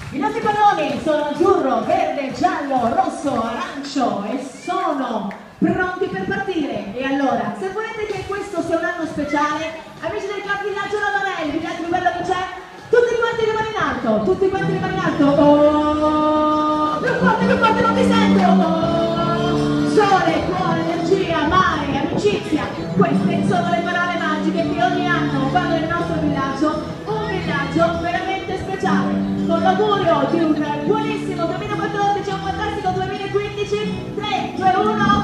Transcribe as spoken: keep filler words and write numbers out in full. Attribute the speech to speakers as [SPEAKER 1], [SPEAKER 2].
[SPEAKER 1] I nostri palloni sono azzurro, verde, giallo, rosso, arancio e sono pronti per partire. E allora, se volete che questo sia un anno speciale, amici del Club Villaggio Lavanelli, il villaggio più bello che c'è, tutti quanti le mani in alto, tutti quanti le mani in alto. Oh, più forte, più forte, non mi sento. Oh, sole, cuore, energia, mare, amicizia. Queste sono le parole magiche che ogni anno fanno il nostro villaggio un villaggio veramente speciale. Con l'augurio di un buonissimo duemilaquattordici e un fantastico duemilaquindici. tre, due, uno